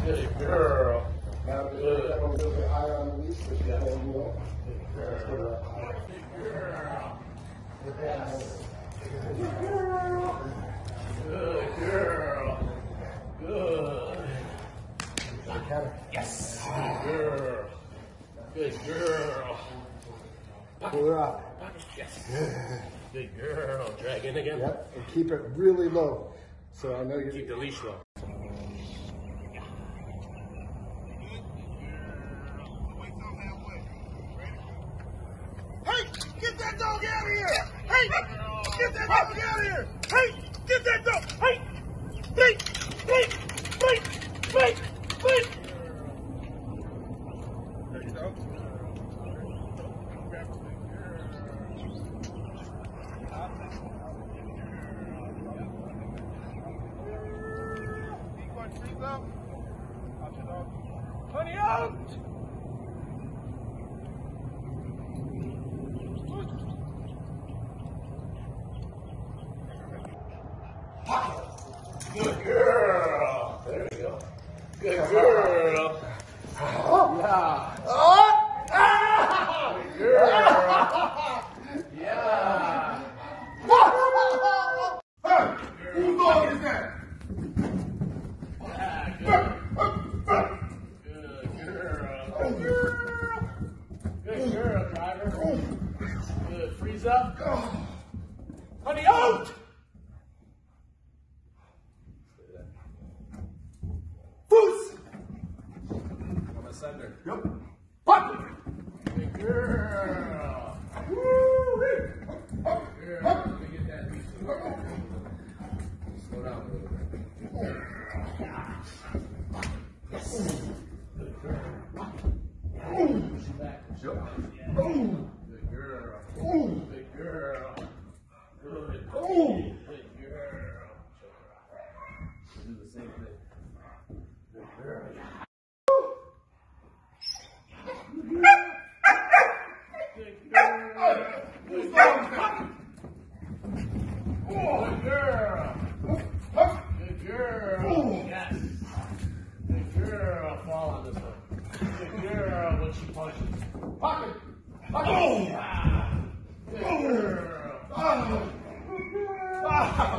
Good girl. Now, that a little bit higher on the leash, so she's holding you up. Good girl. Good girl. Good girl. Good. Yes. Good girl. Good girl. Pull her out. Yes. Good girl. Drag in again. Yep. And keep it really low. So I know you Keep the leash low. Hey, get that dog out of here! Hey, get that dog out of here! Hey, get that dog! Hey, wait! There you go. Honey out! Good girl. There we go. Good girl. Yeah. Good girl. Yeah. Hey, whose dog is that? Yeah, good. Good girl. Good girl, driver. Good. Freeze up. Honey, out! Foos! I'm a sender. Yep. Pop! Good girl. Woo-wee! Good girl. Let me get that leash. Slow down a little bit. Yes. Good girl. Push it back. Yep. Good girl. Good girl. Good. Good girl. Do the same thing. Good girl. Good girl. Whose dog is that? Good girl. Good girl. Yes. Good girl. Fall on this one. Good girl when she punches. Pocket! Ah. Good girl. Oh!